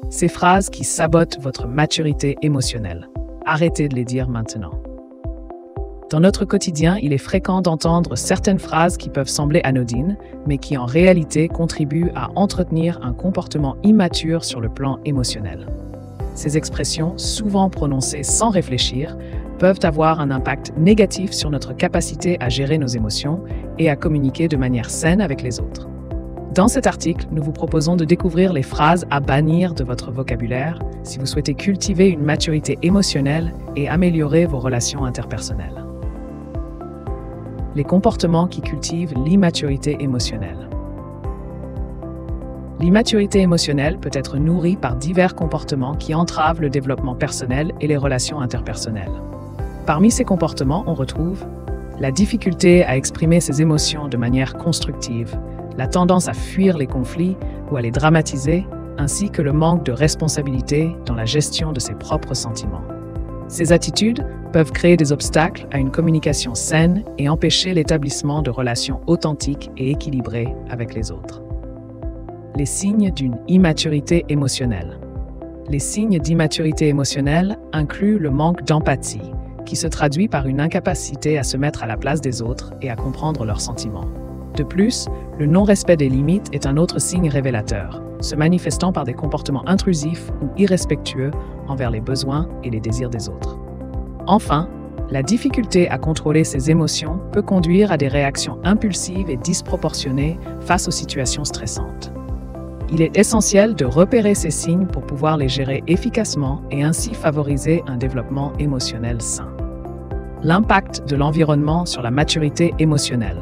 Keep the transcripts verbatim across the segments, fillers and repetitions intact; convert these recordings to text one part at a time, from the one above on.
Ces phrases qui sabotent votre maturité émotionnelle. Arrêtez de les dire maintenant. Dans notre quotidien, il est fréquent d'entendre certaines phrases qui peuvent sembler anodines, mais qui en réalité contribuent à entretenir un comportement immature sur le plan émotionnel. Ces expressions, souvent prononcées sans réfléchir, peuvent avoir un impact négatif sur notre capacité à gérer nos émotions et à communiquer de manière saine avec les autres. Dans cet article, nous vous proposons de découvrir les phrases à bannir de votre vocabulaire si vous souhaitez cultiver une maturité émotionnelle et améliorer vos relations interpersonnelles. Les comportements qui cultivent l'immaturité émotionnelle. L'immaturité émotionnelle peut être nourrie par divers comportements qui entravent le développement personnel et les relations interpersonnelles. Parmi ces comportements, on retrouve la difficulté à exprimer ses émotions de manière constructive, la tendance à fuir les conflits ou à les dramatiser, ainsi que le manque de responsabilité dans la gestion de ses propres sentiments. Ces attitudes peuvent créer des obstacles à une communication saine et empêcher l'établissement de relations authentiques et équilibrées avec les autres. Les signes d'une immaturité émotionnelle. Les signes d'immaturité émotionnelle incluent le manque d'empathie, qui se traduit par une incapacité à se mettre à la place des autres et à comprendre leurs sentiments. De plus, le non-respect des limites est un autre signe révélateur, se manifestant par des comportements intrusifs ou irrespectueux envers les besoins et les désirs des autres. Enfin, la difficulté à contrôler ses émotions peut conduire à des réactions impulsives et disproportionnées face aux situations stressantes. Il est essentiel de repérer ces signes pour pouvoir les gérer efficacement et ainsi favoriser un développement émotionnel sain. L'impact de l'environnement sur la maturité émotionnelle.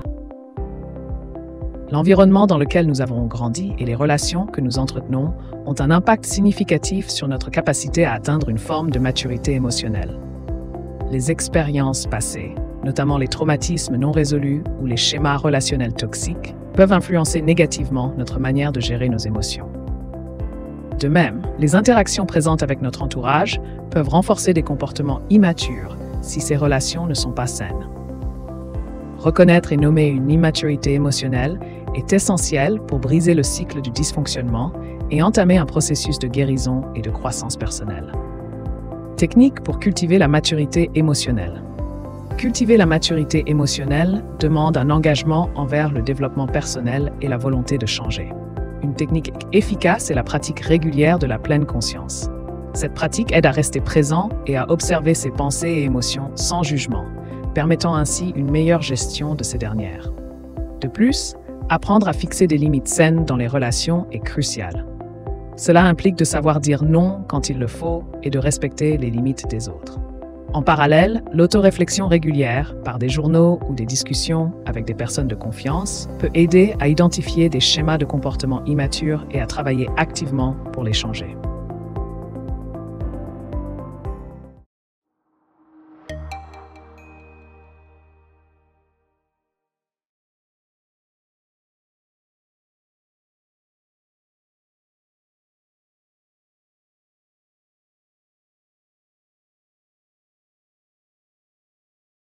L'environnement dans lequel nous avons grandi et les relations que nous entretenons ont un impact significatif sur notre capacité à atteindre une forme de maturité émotionnelle. Les expériences passées, notamment les traumatismes non résolus ou les schémas relationnels toxiques, peuvent influencer négativement notre manière de gérer nos émotions. De même, les interactions présentes avec notre entourage peuvent renforcer des comportements immatures si ces relations ne sont pas saines. Reconnaître et nommer une immaturité émotionnelle est essentiel pour briser le cycle du dysfonctionnement et entamer un processus de guérison et de croissance personnelle. Technique pour cultiver la maturité émotionnelle. Cultiver la maturité émotionnelle demande un engagement envers le développement personnel et la volonté de changer. Une technique efficace est la pratique régulière de la pleine conscience. Cette pratique aide à rester présent et à observer ses pensées et émotions sans jugement, permettant ainsi une meilleure gestion de ces dernières. De plus, apprendre à fixer des limites saines dans les relations est crucial. Cela implique de savoir dire non quand il le faut et de respecter les limites des autres. En parallèle, l'autoréflexion régulière, par des journaux ou des discussions avec des personnes de confiance, peut aider à identifier des schémas de comportement immatures et à travailler activement pour les changer.